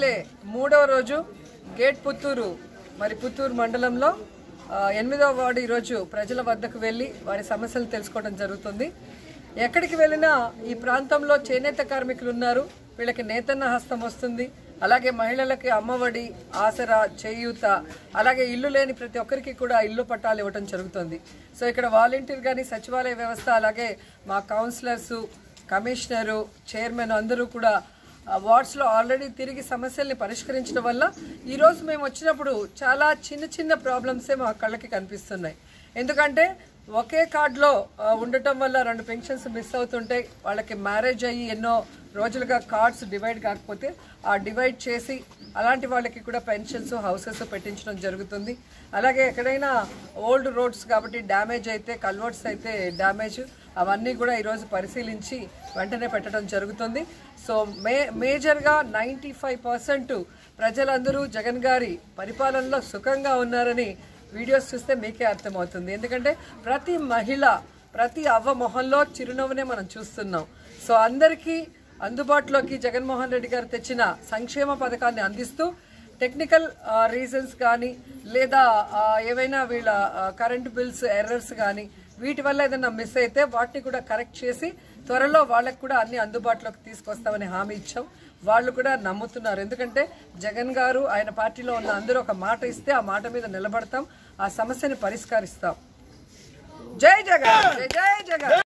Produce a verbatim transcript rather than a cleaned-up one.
MLA మూడవ రోజు gate Puttur మరి పుత్తూరు మండలంలో ఎనిమిదవ వార్డు ఈరోజు ప్రజల వద్దకు వెళ్ళి వారి సమస్యలు తెలుసుకోవడం జరుగుతుంది. ఎక్కడికి వెళ్ళినా ఈ ప్రాంతంలో చేనేత కార్మికులు ఉన్నారు, వీళ్ళకి నేతన్న హస్తం వస్తుంది, అలాగే మహిళలకి అమ్మఒడి, ఆసరా, చేయూత, అలాగే ఇల్లు లేని ప్రతి ఒక్కరికి కూడా ఇల్లు పట్టాలు ఇవ్వడం జరుగుతుంది. సో ఇక్కడ వాలంటీర్ కానీ సచివాలయ వ్యవస్థ, అలాగే మా కౌన్సిలర్సు, కమిషనరు, చైర్మన్ అందరూ కూడా వార్డ్స్లో ఆల్రెడీ తిరిగి సమస్యల్ని పరిష్కరించడం వల్ల ఈరోజు మేము వచ్చినప్పుడు చాలా చిన్న చిన్న ప్రాబ్లమ్సే మా కళ్ళకి కనిపిస్తున్నాయి. ఎందుకంటే ఒకే కార్డులో ఉండటం వల్ల రెండు పెన్షన్స్ మిస్ అవుతుంటాయి. వాళ్ళకి మ్యారేజ్ అయ్యి ఎన్నో రోజులుగా కార్డ్స్ డివైడ్ కాకపోతే ఆ డివైడ్ చేసి అలాంటి వాళ్ళకి కూడా పెన్షన్స్, హౌసెస్ పెట్టించడం జరుగుతుంది. అలాగే ఎక్కడైనా ఓల్డ్ రోడ్స్ కాబట్టి డ్యామేజ్ అయితే, కల్వర్ట్స్ అయితే డ్యామేజ్, అవన్నీ కూడా ఈరోజు పరిశీలించి వెంటనే పెట్టడం జరుగుతుంది. సో మే మేజర్గా నైంటీ ఫైవ్ పర్సెంట్ ప్రజలందరూ జగన్ గారి పరిపాలనలో సుఖంగా ఉన్నారని వీడియోస్ చూస్తే మీకే అర్థమవుతుంది. ఎందుకంటే ప్రతి మహిళ, ప్రతి అవ్వ మొహంలో చిరునవ్వునే మనం చూస్తున్నాం. సో అందరికీ అందుబాటులోకి జగన్మోహన్ రెడ్డి గారు తెచ్చిన సంక్షేమ పథకాన్ని అందిస్తూ టెక్నికల్ రీజన్స్ కానీ లేదా ఏవైనా వీళ్ళ కరెంట్ బిల్స్ ఎర్రర్స్ కానీ వీటి వల్ల ఏదైనా మిస్ అయితే వాటిని కూడా కరెక్ట్ చేసి త్వరలో వాళ్ళకు కూడా అన్ని అందుబాటులోకి తీసుకొస్తామని హామీ ఇచ్చాం. వాళ్ళు కూడా నమ్ముతున్నారు. ఎందుకంటే జగన్ గారు, ఆయన పార్టీలో ఉన్న అందరూ ఒక మాట ఇస్తే ఆ మాట మీద నిలబడతాం, ఆ సమస్యని పరిష్కరిస్తాం. జై జగన్, జై జై జగన్.